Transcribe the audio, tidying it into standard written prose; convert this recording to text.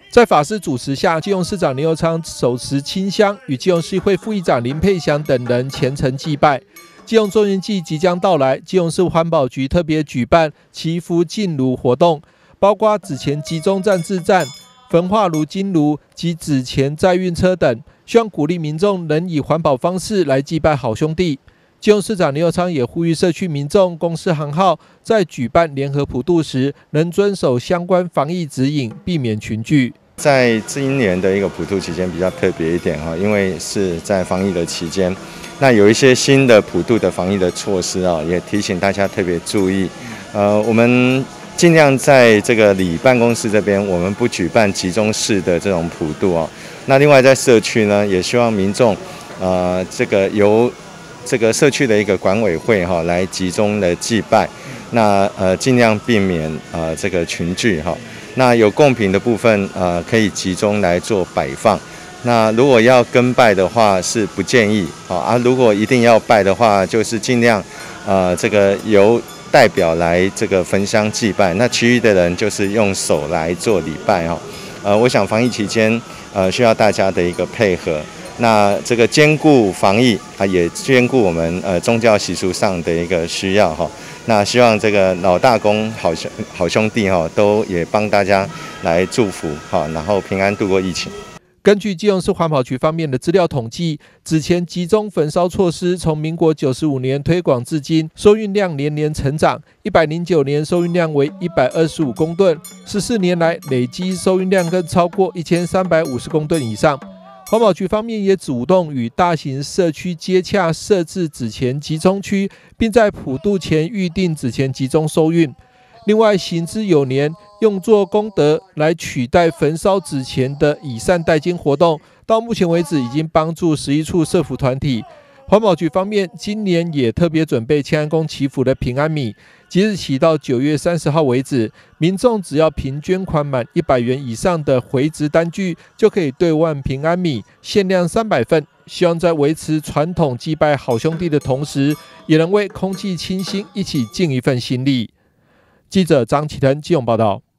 在法师主持下，基隆市长林右昌手持清香，与基隆市议会副议长林佩祥等人虔诚祭拜。基隆中元祭即将到来，基隆市环保局特别举办祈福敬炉活动，包括纸钱集中站置站、焚化炉金炉及纸钱载运车等，希望鼓励民众能以环保方式来祭拜好兄弟。基隆市长林右昌也呼吁社区民众、公司行号在举办联合普渡时，能遵守相关防疫指引，避免群聚。 在今年的一个普渡期间比较特别一点哈，因为是在防疫的期间，那有一些新的普渡的防疫的措施啊，也提醒大家特别注意。我们尽量在这个里办公室这边，我们不举办集中式的这种普渡哦。那另外在社区呢，也希望民众这个由这个社区的一个管委会哈来集中的祭拜，那尽量避免这个群聚哈。那有贡品的部分可以集中来做摆放。那如果要跟拜的话是不建议如果一定要拜的话，就是尽量这个由代表来这个焚香祭拜，那其余的人就是用手来做礼拜哈。我想防疫期间需要大家的一个配合。那这个兼顾防疫也兼顾我们宗教习俗上的一个需要哈。那希望这个老大公好兄弟哈都也帮大家来祝福哈，然后平安度过疫情。 根据基隆市环保局方面的资料统计，纸钱集中焚烧措施从民国95年推广至今，收运量年年成长。109年收运量为125公吨，14年来累积收运量更超过1350公吨以上。环保局方面也主动与大型社区接洽，设置纸钱集中区，并在普渡前预定纸钱集中收运。另外，行之有年，用作功德来取代焚烧纸钱的以善代金活动，到目前为止已经帮助11处社福团体。环保局方面，今年也特别准备庆安宫祈福的平安米，即日起到9月30号为止，民众只要凭捐款满100元以上的回执单据，就可以兑换平安米，限量300份。希望在维持传统祭拜好兄弟的同时，也能为空气清新一起尽一份心力。记者张启腾基隆报道。